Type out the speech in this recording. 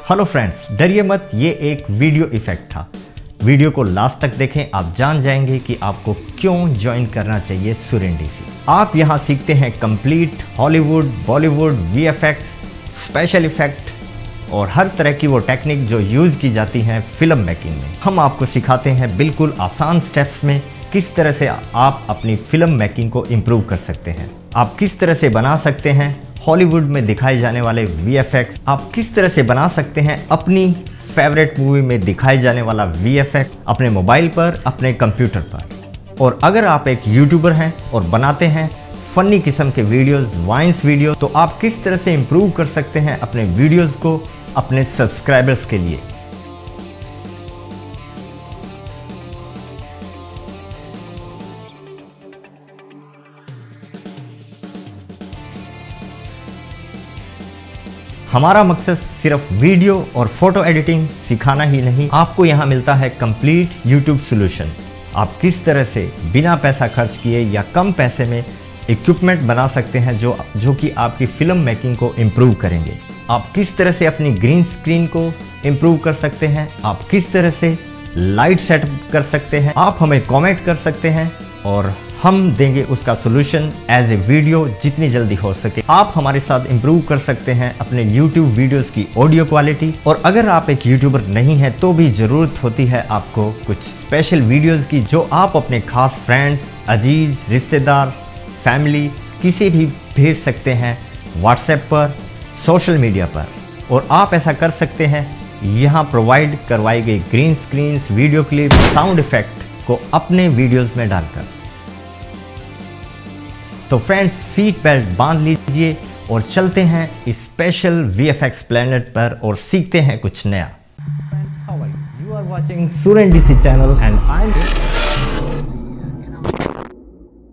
Hello friends, डरिए मत, ये एक वीडियो इफेक्ट था। वीडियो को लास्ट तक देखें, आप जान जाएंगे कि आपको क्यों ज्वाइन करना चाहिए SurenDC। आप यहाँ सीखते हैं complete Hollywood, Bollywood, VFX, special effect और हर तरह की वो टेक्निक जो यूज़ की जाती हैं फिल्म मेकिंग में। हम आपको सिखाते हैं बिल्कुल आसान स्टेप्स में किस तरह से आप अपनी फिल्म मेकिंग को इम्प्रूव कर सकते हैं। आप किस तरह से बना सकते हैं हॉलीवुड में दिखाए जाने वाले VFX, आप किस तरह से बना सकते हैं अपनी फेवरेट मूवी में दिखाए जाने वाला VFX अपने मोबाइल पर, अपने कंप्यूटर पर। और अगर आप एक यूट्यूबर हैं और बनाते हैं फनी किस्म के वीडियोस, वाइन्स वीडियो, तो आप किस तरह से इम्प्रूव कर सकते हैं अपने वीडियोस को अपने सब्सक्राइबर्स के लिए। हमारा मकसद सिर्फ वीडियो और फोटो एडिटिंग सिखाना ही नहीं, आपको यहाँ मिलता है कंप्लीट यूट्यूब सॉल्यूशन। आप किस तरह से बिना पैसा खर्च किए या कम पैसे में इक्विपमेंट बना सकते हैं जो कि आपकी फिल्म मेकिंग को इम्प्रूव करेंगे। आप किस तरह से अपनी ग्रीन स्क्रीन को इम्प्रूव कर सकते हैं, आप किस तरह से लाइट सेटअप कर सकते हैं। आप हमें कमेंट कर सकते हैं और हम देंगे उसका सॉल्यूशन एज ए वीडियो जितनी जल्दी हो सके। आप हमारे साथ इम्प्रूव कर सकते हैं अपने YouTube वीडियोस की ऑडियो क्वालिटी। और अगर आप एक यूट्यूबर नहीं है तो भी ज़रूरत होती है आपको कुछ स्पेशल वीडियोस की, जो आप अपने खास फ्रेंड्स, अजीज, रिश्तेदार, फैमिली किसी भी भेज सकते हैं व्हाट्सएप पर, सोशल मीडिया पर। और आप ऐसा कर सकते हैं यहाँ प्रोवाइड करवाई गई green screens, video clip, sound effect को अपने वीडियोस में डालकर। तो फ्रेंड्स, सीट बेल्ट बांध लीजिए और चलते हैं इस स्पेशल VFX प्लेनेट पर और सीखते हैं कुछ नया। Friends, how are you? You are watching SurenDC channel and I'm